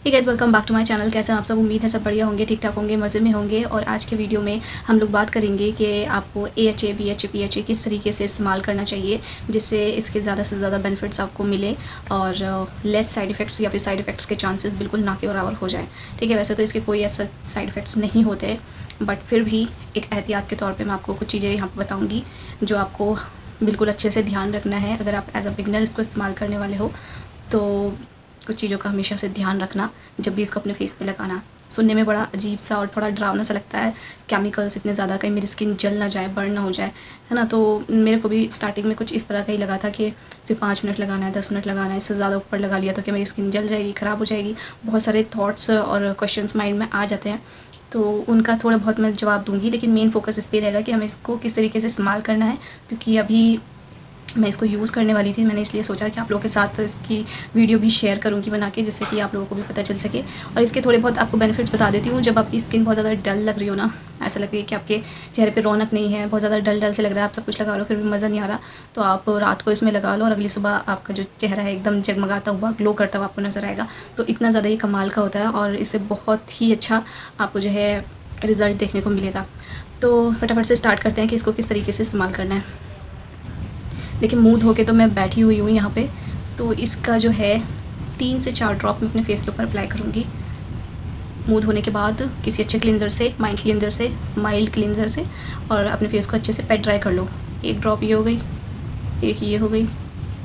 Hey guys, welcome back to my channel. कैसे हैं आप सब? उम्मीद है सब बढ़िया होंगे, ठीक ठाक होंगे, मज़े में होंगे। और आज के वीडियो में हम लोग बात करेंगे कि आपको AHA, BHA, PHA किस तरीके से इस्तेमाल करना चाहिए जिससे इसके ज़्यादा से ज़्यादा बेनिफिट्स आपको मिले और लेस साइड इफ़ेक्ट्स या फिर साइड इफ़ेक्ट्स के चांसेस बिल्कुल ना के बराबर हो जाए। ठीक है, वैसे तो इसके कोई ऐसा साइड इफ़ेक्ट्स नहीं होते, बट फिर भी एक एहतियात के तौर पर मैं आपको कुछ चीज़ें यहाँ पर बताऊँगी जो आपको बिल्कुल अच्छे से ध्यान रखना है। अगर आप एज अ बिगनर इसको इस्तेमाल करने वाले हो तो कुछ चीज़ों का हमेशा से ध्यान रखना जब भी इसको अपने फेस पे लगाना। सुनने में बड़ा अजीब सा और थोड़ा डरावना सा लगता है, केमिकल्स इतने ज़्यादा, कहीं मेरी स्किन जल ना जाए, बर्न ना हो जाए, है ना। तो मेरे को भी स्टार्टिंग में कुछ इस तरह का ही लगा था कि सिर्फ 5 मिनट लगाना है, 10 मिनट लगाना है, इससे ज़्यादा ऊपर लगा लिया तो क्या मेरी स्किन जल जाएगी, ख़राब हो जाएगी। बहुत सारे थॉट्स और क्वेश्चंस माइंड में आ जाते हैं, तो उनका थोड़ा बहुत मैं जवाब दूँगी, लेकिन मेन फोकस इस पर रहेगा कि हमें इसको किस तरीके से इस्तेमाल करना है। क्योंकि अभी मैं इसको यूज़ करने वाली थी, मैंने इसलिए सोचा कि आप लोगों के साथ इसकी वीडियो भी शेयर करूँगी बना के, जिससे कि आप लोगों को भी पता चल सके। और इसके थोड़े बहुत आपको बेनिफिट्स बता देती हूँ। जब आपकी स्किन बहुत ज़्यादा डल लग रही हो ना, ऐसा लग रही है कि आपके चेहरे पे रौनक नहीं है, बहुत ज़्यादा डल डल से लग रहा है, आप सब कुछ लगा लो फिर भी मज़ा नहीं आ रहा, तो आप रात को इसमें लगा लो और अगली सुबह आपका जो चेहरा है एकदम जगमगाता हुआ, ग्लो करता हुआ आपको नज़र आएगा। तो इतना ज़्यादा ये कमाल का होता है और इससे बहुत ही अच्छा आपको जो है रिज़ल्ट देखने को मिलेगा। तो फटाफट से स्टार्ट करते हैं कि इसको किस तरीके से इस्तेमाल करना है। देखिए, मुँह धो के तो मैं बैठी हुई हूँ यहाँ पे, तो इसका जो है 3 से 4 ड्रॉप मैं अपने फेस के ऊपर अप्लाई करूँगी। मुँह धोने के बाद किसी अच्छे क्लींजर से, माइल्ड क्लींजर से, और अपने फेस को अच्छे से पैट ड्राई कर लो। 1 ड्रॉप ये हो गई, एक ये हो गई,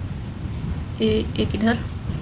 एक इधर,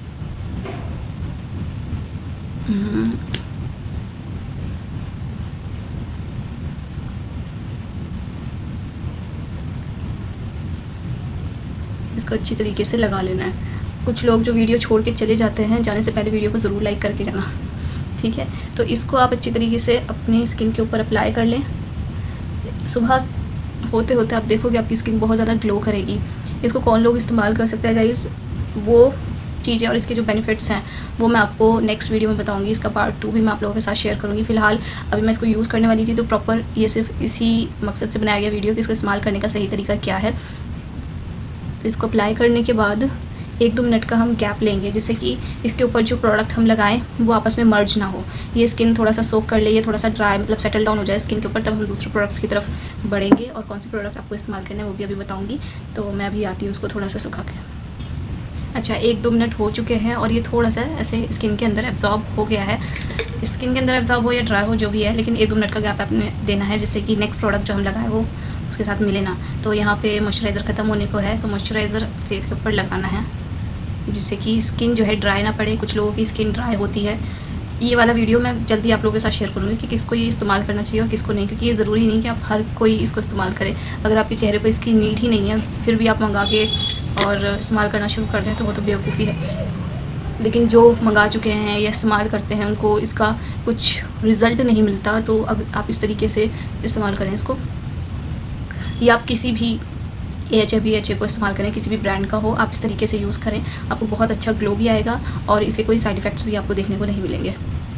इसको अच्छी तरीके से लगा लेना है। कुछ लोग जो वीडियो छोड़ के चले जाते हैं, जाने से पहले वीडियो को ज़रूर लाइक करके जाना, ठीक है। तो इसको आप अच्छी तरीके से अपनी स्किन के ऊपर अप्लाई कर लें। सुबह होते होते आप देखोगे आपकी स्किन बहुत ज़्यादा ग्लो करेगी। इसको कौन लोग इस्तेमाल कर सकते हैं गाइस, वो चीज़ें और इसके जो बेनिफिट्स हैं वो मैं आपको नेक्स्ट वीडियो में बताऊंगी। इसका पार्ट 2 भी मैं आप लोगों के साथ शेयर करूंगी। फ़िलहाल अभी मैं इसको यूज़ करने वाली थी, तो प्रॉपर ये सिर्फ इसी मकसद से बनाया गया वीडियो कि इसको इस्तेमाल करने का सही तरीका क्या है। तो इसको अप्लाई करने के बाद 1-2 मिनट का हम गैप लेंगे, जिससे कि इसके ऊपर जो प्रोडक्ट हम लगाएं वो आपस में मर्ज ना हो। ये स्किन थोड़ा सा सोक कर ले, ये थोड़ा सा ड्राई मतलब सेटल डाउन हो जाए स्किन के ऊपर, तब हम दूसरे प्रोडक्ट्स की तरफ बढ़ेंगे। और कौन से प्रोडक्ट आपको इस्तेमाल करना है वो भी अभी बताऊँगी। तो मैं अभी आती हूँ उसको थोड़ा सा सुखा के। अच्छा, 1-2 मिनट हो चुके हैं और ये थोड़ा सा ऐसे स्किन के अंदर एब्जॉर्ब हो गया है। स्किन के अंदर एब्जॉर्ब हो या ड्राई हो जो भी है, लेकिन 1-2 मिनट का गैप आपने देना है, जिससे कि नेक्स्ट प्रोडक्ट जो हम लगाएं वो उसके साथ मिले ना। तो यहाँ पे मॉइस्चराइज़र ख़त्म होने को है, तो मॉइस्चराइज़र फेस के ऊपर लगाना है, जिससे कि स्किन जो है ड्राई ना पड़े। कुछ लोगों की स्किन ड्राई होती है। ये वाला वीडियो मैं जल्दी आप लोगों के साथ शेयर करूँगी कि किसको ये इस्तेमाल करना चाहिए और किसको नहीं, क्योंकि ये ज़रूरी नहीं कि आप हर कोई इसको इस्तेमाल करे। अगर आपके चेहरे पर इसकी नीड ही नहीं है फिर भी आप मंगा के और इस्तेमाल करना शुरू कर दें तो वो तो बेवकूफ़ी है। लेकिन जो मंगा चुके हैं या इस्तेमाल करते हैं उनको इसका कुछ रिज़ल्ट नहीं मिलता, तो अगर आप इस तरीके से इस्तेमाल करें इसको, या आप किसी भी AHA, BHA को इस्तेमाल करें, किसी भी ब्रांड का हो, आप इस तरीके से यूज़ करें, आपको बहुत अच्छा ग्लो भी आएगा और इसके कोई साइड इफ़ेक्ट्स भी आपको देखने को नहीं मिलेंगे।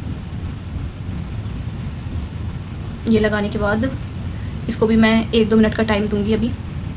ये लगाने के बाद इसको भी मैं 1-2 मिनट का टाइम दूंगी। अभी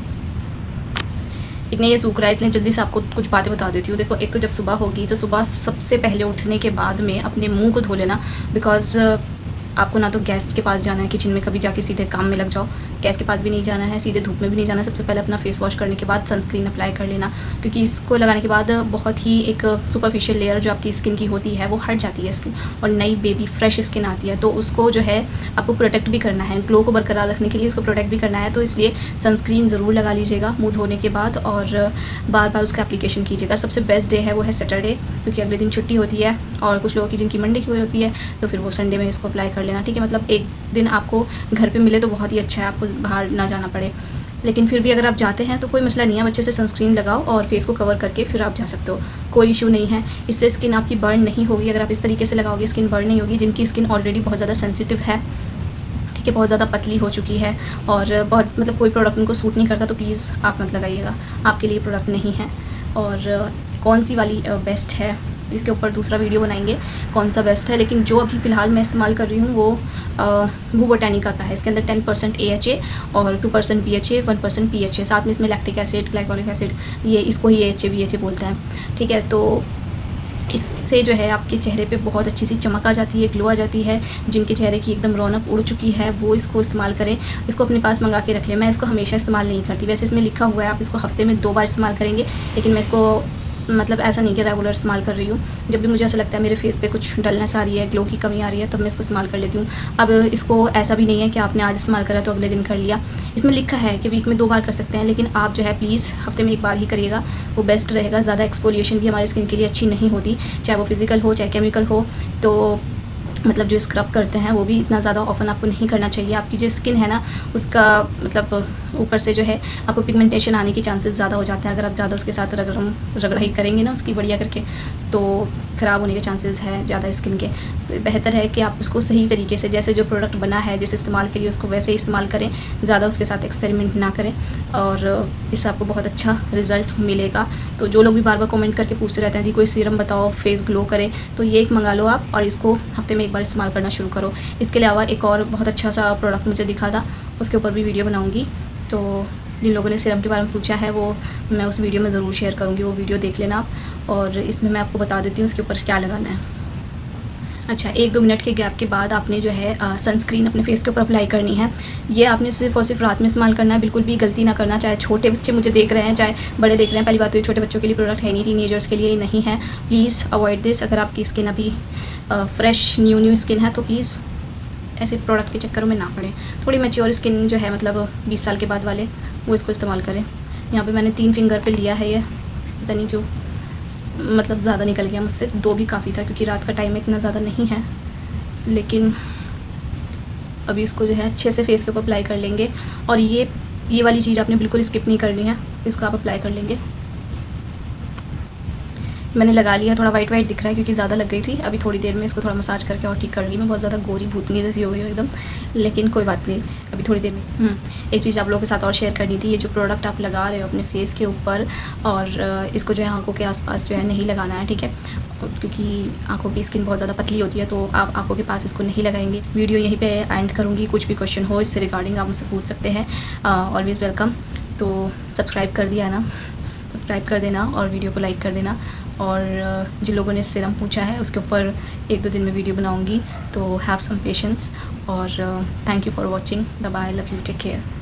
इतने ये सूख रहा है, इतने जल्दी से आपको कुछ बातें बता देती हूँ। देखो, एक तो जब सुबह होगी तो सुबह सबसे पहले उठने के बाद में अपने मुंह को धो लेना, बिकॉज़ आपको ना तो गैस के पास जाना है किचन में, कभी जाके सीधे काम में लग जाओ, गैस के पास भी नहीं जाना है, सीधे धूप में भी नहीं जाना है। सबसे पहले अपना फेस वॉश करने के बाद सनस्क्रीन अप्लाई कर लेना, क्योंकि इसको लगाने के बाद बहुत ही एक सुपरफिशियल लेयर जो आपकी स्किन की होती है वो हट जाती है स्किन, और नई बेबी फ्रेश स्किन आती है। तो उसको जो है आपको प्रोटेक्ट भी करना है, ग्लो को बरकरार रखने के लिए उसको प्रोटेक्ट भी करना है। तो इसलिए सनस्क्रीन ज़रूर लगा लीजिएगा मुँह धोने के बाद, और बार बार उसका एप्लीकेशन कीजिएगा। सबसे बेस्ट डे है वो है सैटरडे, क्योंकि अगले दिन छुट्टी होती है, और कुछ लोगों की जिनकी मंडे की होती है तो फिर वो संडे में इसको अप्लाई कर लेना, ठीक है। मतलब एक दिन आपको घर पे मिले तो बहुत ही अच्छा है, आपको बाहर ना जाना पड़े। लेकिन फिर भी अगर आप जाते हैं तो कोई मसला नहीं है, अच्छे से सनस्क्रीन लगाओ और फेस को कवर करके फिर आप जा सकते हो, कोई इशू नहीं है। इससे स्किन आपकी बर्न नहीं होगी। अगर आप इस तरीके से लगाओगे स्किन बर्न नहीं होगी। जिनकी स्किन ऑलरेडी बहुत ज़्यादा सेंसिटिव है, ठीक है, बहुत ज़्यादा पतली हो चुकी है और बहुत मतलब कोई प्रोडक्ट उनको सूट नहीं करता, तो प्लीज़ आप मत लगाइएगा, आपके लिए प्रोडक्ट नहीं है। और कौन सी वाली बेस्ट है इसके ऊपर दूसरा वीडियो बनाएंगे कौन सा बेस्ट है, लेकिन जो अभी फ़िलहाल मैं इस्तेमाल कर रही हूँ वो बोटानिका का है। इसके अंदर 10% AHA और 2% BHA, 1% PHA, साथ में इसमें लैक्टिक एसिड, ग्लाइकोलिक एसिड, ये इसको ही AHA BHA बोलते हैं, ठीक है। तो इससे जो है आपके चेहरे पे बहुत अच्छी सी चमक आ जाती है, ग्लो आ जाती है। जिनके चेहरे की एकदम रौनक उड़ चुकी है वो इसको इस्तेमाल करें, इसको अपने पास मंगा के रख लें। मैं इसको हमेशा इस्तेमाल नहीं करती, वैसे इसमें लिखा हुआ है आप इसको हफ्ते में 2 बार इस्तेमाल करेंगे, लेकिन मैं इसको मतलब ऐसा नहीं कि रेगुलर इस्तेमाल कर रही हूँ। जब भी मुझे ऐसा लगता है मेरे फेस पे कुछ डलनेस आ रही है, ग्लो की कमी आ रही है, तब मैं इसको इस्तेमाल कर लेती हूँ। अब इसको ऐसा भी नहीं है कि आपने आज इस्तेमाल करा तो अगले दिन कर लिया। इसमें लिखा है कि वीक में 2 बार कर सकते हैं, लेकिन आप जो है प्लीज़ हफ्ते में 1 बार ही करिएगा, वो बेस्ट रहेगा। ज़्यादा एक्सफोलिएशन भी हमारे स्किन के लिए अच्छी नहीं होती, चाहे वो फिज़िकल हो चाहे केमिकल हो। तो मतलब जो स्क्रब करते हैं वो भी इतना ज़्यादा ऑफन आपको नहीं करना चाहिए। आपकी जो स्किन है ना उसका मतलब ऊपर से जो है आपको पिगमेंटेशन आने के चांसेस ज़्यादा हो जाते हैं। अगर आप ज़्यादा उसके साथ रगड़ाई करेंगे ना उसकी बढ़िया करके, तो ख़राब होने के चांसेस है ज़्यादा स्किन के। तो बेहतर है कि आप उसको सही तरीके से, जैसे जो प्रोडक्ट बना है जिस इस्तेमाल के लिए, उसको वैसे ही इस्तेमाल करें, ज़्यादा उसके साथ एक्सपेरिमेंट ना करें, और इससे आपको बहुत अच्छा रिज़ल्ट मिलेगा। तो जो लोग भी बार बार कमेंट करके पूछते रहते हैं कि कोई सीरम बताओ फेस ग्लो करे, तो ये एक मंगा लो आप और इसको हफ्ते में 1 बार इस्तेमाल करना शुरू करो। इसके अलावा एक और बहुत अच्छा सा प्रोडक्ट मुझे दिखा था, उसके ऊपर भी वीडियो बनाऊँगी। तो जिन लोगों ने सीरम के बारे में पूछा है वो मैं उस वीडियो में ज़रूर शेयर करूँगी, वो वीडियो देख लेना आप। और इसमें मैं आपको बता देती हूँ उसके ऊपर क्या लगाना है। अच्छा, 1-2 मिनट के गैप के बाद आपने जो है सनस्क्रीन अपने फेस के ऊपर अप्लाई करनी है। ये आपने सिर्फ़ और सिर्फ रात में इस्तेमाल करना है, बिल्कुल भी गलती ना करना। चाहे छोटे बच्चे मुझे देख रहे हैं चाहे बड़े देख रहे हैं, पहली बात तो ये छोटे बच्चों के लिए प्रोडक्ट है नहीं, टीनेजर्स के लिए ये नहीं है। Please avoid this. अगर आपकी स्किन अभी फ्रेश न्यू स्किन है तो प्लीज़ ऐसे प्रोडक्ट के चक्करों में ना पड़े। थोड़ी मैच्योर स्किन जो है मतलब 20 साल के बाद वाले, वो इसको इस्तेमाल करें। यहाँ पे मैंने 3 फिंगर पे लिया है, ये पता नहीं क्यों मतलब ज़्यादा निकल गया मुझसे, 2 भी काफ़ी था क्योंकि रात का टाइम में इतना ज़्यादा नहीं है। लेकिन अभी इसको जो है अच्छे से फेस के ऊपर अप्लाई कर लेंगे। और ये वाली चीज़ आपने बिल्कुल स्किप नहीं करनी है, इसको आप अप्लाई कर लेंगे। मैंने लगा लिया, थोड़ा वाइट दिख रहा है क्योंकि ज़्यादा लग गई थी। अभी थोड़ी देर में इसको थोड़ा मसाज करके और ठीक कर लूँगी। मैं बहुत ज़्यादा गोरी भूतनी जैसी हो गई हूँ एकदम, लेकिन कोई बात नहीं, अभी थोड़ी देर में। एक चीज़ आप लोगों के साथ और शेयर करनी थी, ये जो प्रोडक्ट आप लगा रहे हो अपने फेस के ऊपर, और इसको जो है आँखों के आसपास जो है नहीं लगाना है, ठीक है? क्योंकि आँखों की स्किन बहुत ज़्यादा पतली होती है, तो आप आँखों के पास इसको नहीं लगाएंगे। वीडियो यहीं पे एंड करूँगी, कुछ भी क्वेश्चन हो इससे रिगार्डिंग आप मुझसे पूछ सकते हैं। Always welcome. तो सब्सक्राइब कर दिया ना, सब्सक्राइब कर देना और वीडियो को लाइक कर देना। और जिन लोगों ने सीरम पूछा है उसके ऊपर 1-2 दिन में वीडियो बनाऊंगी, तो हैव सम पेशेंस। और thank you for watching. Bye bye, love you, take care.